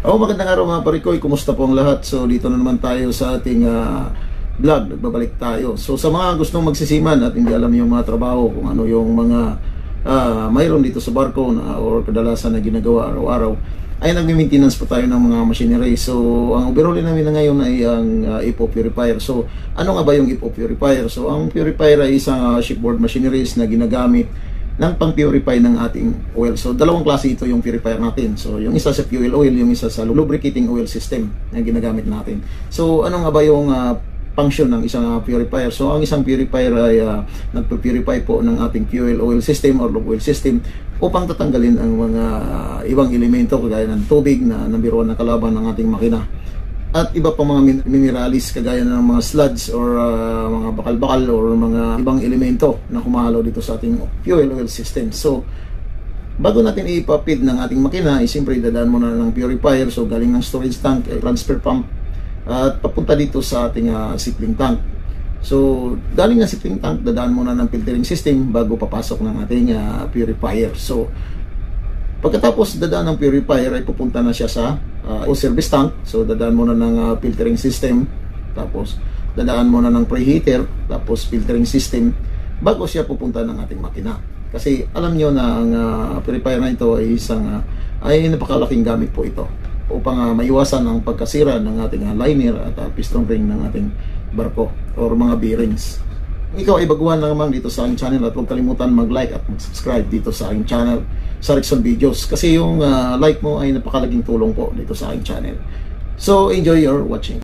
Magandang araw mga parikoy, kumusta po ang lahat? So dito na naman tayo sa ating vlog, nagbabalik tayo. So sa mga gustong magsisiman at hindi alam yung mga trabaho, kung ano yung mga mayroon dito sa barko na, or kadalasan na ginagawa araw-araw, ay nagmi-maintenance po tayo ng mga machinery. So ang overall namin na ngayon ay ang EPO purifier. So ano nga ba yung EPO purifier? So ang purifier ay isang shipboard machineries na ginagamit ng pang-purify ng ating oil. So dalawang klase ito yung purifier natin. So yung isa sa fuel oil, yung isa sa lubricating oil system na ginagamit natin. So ano nga ba yung function ng isang purifier? So ang isang purifier ay nagpo-purify po ng ating fuel oil system or lube oil system upang tatanggalin ang mga ibang elemento kagaya ng tubig na nabiruan na kalaban ng ating makina at iba pang mga mineralis kagaya ng mga sludge or mga bakal-bakal or mga ibang elemento na humahalo dito sa ating fuel oil system. So bago natin ipapid ng ating makina, siyempre dadaan muna ng purifier. So galing ng storage tank, transfer pump at papunta dito sa ating sealing tank. So galing ng sealing tank, dadaan muna ng filtering system bago papasok ng ating purifier. So pagkatapos dadaan ng purifier ay pupunta na siya sa service tank. So dadaan muna ng filtering system, tapos dadaan muna ng preheater, tapos filtering system bago siya pupunta ng ating makina. Kasi alam nyo na ang purifier na ito ay ay napakalaking gamit po ito upang maiwasan ang pagkasira ng ating liner at piston ring ng ating barko or mga bearings. Ikaw ay baguhan lang naman dito sa aking channel at huwag kalimutan mag-like at mag-subscribe dito sa aking channel sa Rexon Videos, kasi yung like mo ay napakalaking tulong po dito sa aking channel. So enjoy your watching.